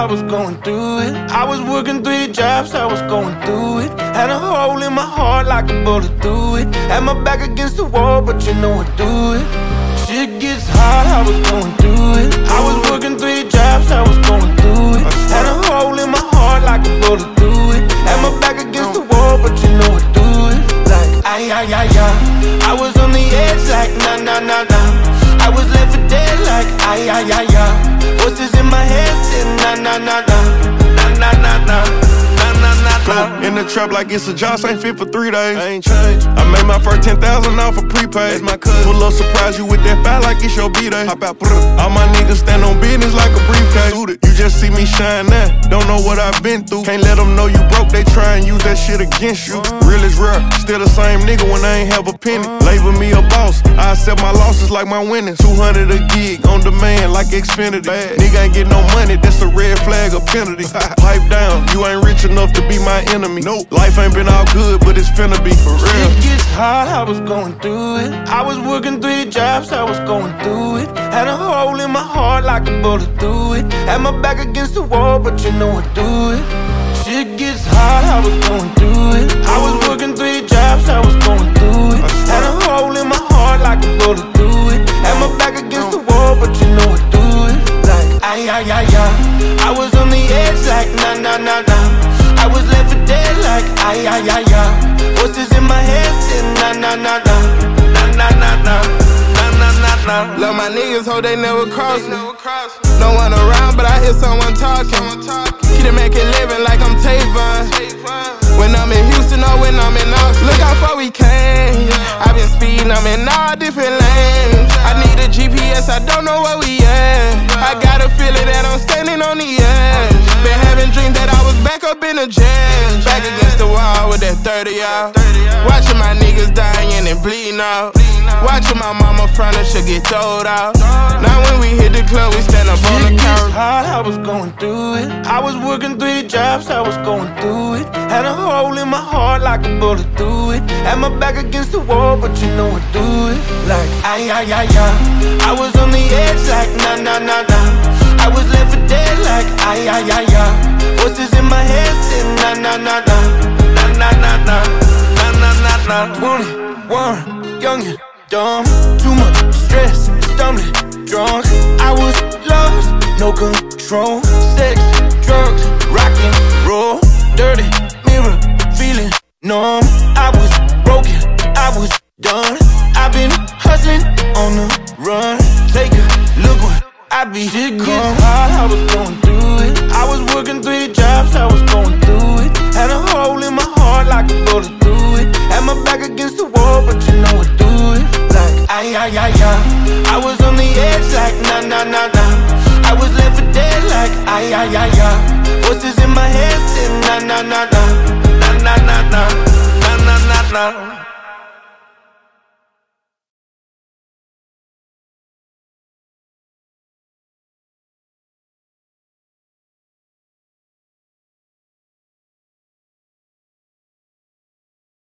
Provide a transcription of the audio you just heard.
was going through it. I was working 3 jobs, I was going through it. Had a hole in my heart like a bullet through it. Had my back against the wall, but you know I do it. Shit gets hard, I was going through it. I was working 3 jobs, I was going through it. Had a hole in my heart like a bullet through it. Had my back against the wall, but you know I do it. Like, ayayaya. I was on the edge like, nah. I was left for dead like, ayayaya. Voices in my head said, nah. In the trap like it's a job, ain't fit for 3 days. I ain't changed. I made my first 10,000 off of prepaid. My cousin pull up, surprise you with that file like it's your bday. Hop out, all my niggas stand on business like a briefcase. You just see me shine now, don't know what I've been through. Can't let them know you broke, they try and use that shit against you. Real is rare, still the same nigga when I ain't have a penny. Label me a boss, I accept my losses like my winnings. 200 a gig, on demand like Xfinity. Nigga ain't get no money, that's a red flag, a penalty. Pipe down, you ain't rich enough to be my enemy. Nope. Life ain't been all good, but it's finna be for real. It gets hard, I was going through it. I was working 3 jobs, I was going through it. Had a hole in my heart like a bullet through it. Had my back against the wall, but you know I do it. Shit gets hard, I was going through it. I was working 3 jobs, I was going through it. Had a hole in my heart like a bullet through it. Had my back against the wall, but you know I do it. Like, ayayaya. I was on the edge like, nah. I was left for dead like, ayayaya. Voices in my head said, nah. Love my niggas, hope they never cross me. No one around, but I hear someone talking. Keep it make it living like I'm Tavon. When I'm in Houston or when I'm in Austin. Look how far we came. I've been speeding, I'm in all different lanes. I need a GPS, I don't know where we at. I got a feeling that I'm standing on the edge. Been having dreams that I was back up in the jet. Back against the wall with that 30 out. Watching my niggas dying and bleeding out. Watching my mama front her shit get throwed out. Now when we hit the club, we stand up on the couch. Hard, I was going through it. I was working 3 jobs, I was going through it. Had a hole in my heart like a bullet through it. Had my back against the wall, but you know I do it. Like, ayayaya. I was on the edge like, nah. I was left for dead like, ayayaya. Voices in my head said, nah. 21, young and dumb. Too much stress, stumbling, drunk. I was lost, no control. Sex, drugs, rock and roll. Dirty mirror, feeling numb. I was broken, I was done. I've been hustling on the run. Take a look what I become. Hard, I was going through it. I was working 3 jobs, I was going through it. Had a hole in my heart like a bullet through it. Had my back against the wall, but you know I do it. Like, ayayaya. I was on the edge like, nah. I was left for dead like, ayayaya. Voices in my head said, nah.